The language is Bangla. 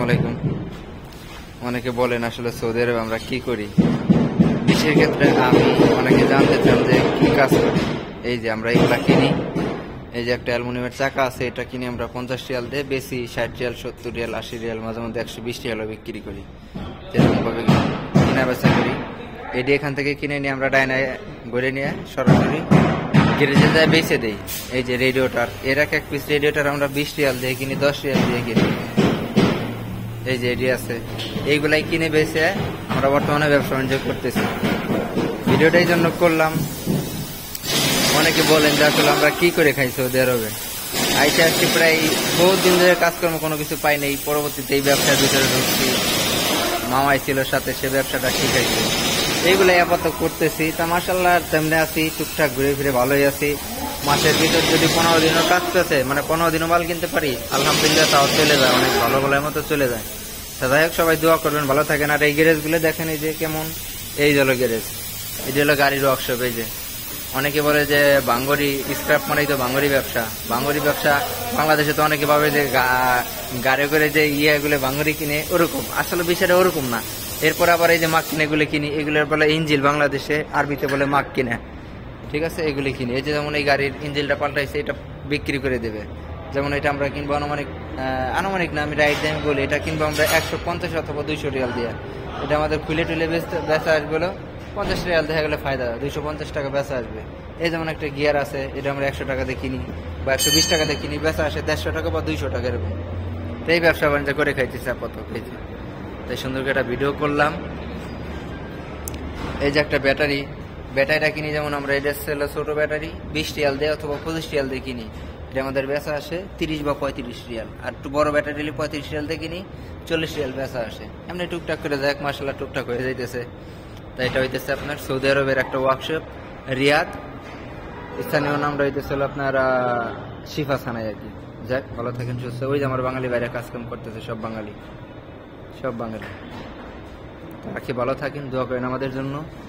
আলাইকুম। অনেকে বলেন আসলে সৌদি আরবে আমরা কি করি। বিশেষ ক্ষেত্রে আমি অনেকে জানতে চান যে কি কাজ করি। এই যে আমরা এগুলা কিনি, এই যে একটা অ্যালুমিনিয়ামের চাকা আছে, এটা কিনে আমরা 50 রিয়াল দিয়ে বেশি 60 রিয়াল, 70 রিয়াল, 80 রিয়াল, মাঝে মধ্যে 120 রিয়ালও বিক্রি করি। এরকমভাবে কিনা বেচা করি। এটি এখান থেকে কিনে নিয়ে আমরা ডাইনায় গড়ে নিয়ে সরাসরি গ্যারেজে যায় বেচে দেই। এই যে রেডিওটার, এর এক পিস রেডিওটার আমরা 20 রিয়াল দিয়ে কিনি, 10 রিয়াল দিয়ে কিনি। এই যে এটি আছে, এইগুলাই কিনে বেচে আমরা বর্তমানে ব্যবসা বাণিজ্য করতেছি। ভিডিওটা এই জন্য করলাম, অনেকে বলেন যে আসলে আমরা কি করে খাই সৌদি আরবে। আইসে আসছি প্রায় বহুত দিন ধরে কাজকর্ম কোনো কিছু পাই নাই, পরবর্তীতে এই ব্যবসার ভিতরে ঢুকছি। মামাই ছিল সাথে, সে ব্যবসাটা শিখাইছে। এইগুলাই আপাতত করতেছি। তা মাশাআল্লাহ তেমনি আছি, টুকটাক ঘুরে ফিরে ভালোই আছি। মাসের ভিতর যদি 15 দিনও কাজ পেছে, মানে 15 দিনও মাল কিনতে পারি, আলহামদুলিল্লাহ তাও চলে যায়, অনেক ভালো ভালো মতো চলে যায়। তা যাই হোক, সবাই দোয়া করবেন, ভালো থাকেন। আর এই গ্যারেজগুলো দেখেন, এই যে কেমন, এই হলো গ্যারেজ, এই হলো গাড়ির ওয়ার্কশপ। এই যে অনেকে বলে যে বাঙ্গরি স্ক্র্যাপ মানেই তো বাঙ্গরি ব্যবসা। বাঙ্গরি ব্যবসা বাংলাদেশে তো অনেকে ভাবে যে গাড়ি করে যে ইয়েগুলো বাঙ্গরি কিনে, ওরকম। আসলে বিষয়টা ওরকম না। এরপর আবার এই যে মাক কিনে এগুলো কিনি, এগুলোর বলে ইঞ্জিল, বাংলাদেশে আরবিতে বলে মাক কিনে, ঠিক আছে, এগুলি কিনি। এই যে যেমন এই গাড়ির ইঞ্জিলটা পাল্টাইছে, এটা বিক্রি করে দেবে। যেমন এটা আমরা কিনবো আনুমানিক না, আমি রাইট টাইম বলি, এটা কিনবো আমরা 150 অথবা 200 রিয়াল দিয়ে। এটা আমাদের খুলে টুলে বেচা আসবে 50 রিয়াল, দেখা গেলে ফায়দা 250 টাকা বেচা আসবে। এই যেমন একটা গিয়ার আছে, এটা আমরা 100 টাকাতে কিনি বা 120 টাকাতে কিনি, বেচা আসে 150 টাকা বা 200 টাকা এরকম। তো এই ব্যবসা বাণিজ্য করে খাইতেছি আপাতত। এই যে তাই সুন্দর করে একটা ভিডিও করলাম। এই যে একটা ব্যাটারিটা কিনি, যেমন আমরা এটা ছিল ছোট ব্যাটারি, 20 রিয়াল দিয়ে অথবা 25 রিয়াল দিয়ে কিনি। এটা আমাদের বেচা আসে 30 বা 35 রিয়াল। আর একটু বড় ব্যাটারি 35 রিয়াল দিয়ে কিনি, 40 রিয়াল বেচা আসে। এমনি টুকটাক করে যাক, মাশাআল্লাহ টুকটাক হয়ে যাইতেছে। তাই এটা হইতেছে আপনার সৌদি আরবের একটা ওয়ার্কশপ, রিয়াদ। স্থানীয় নামটা হইতেছিল আপনার শিফা সানাই আর কি। যাক, ভালো থাকেন, সুস্থ। ওই যে আমার বাঙালি বাইরে কাজকাম করতেছে, সব বাঙালি। রাখি, ভালো থাকেন, দোয়া করেন আমাদের জন্য।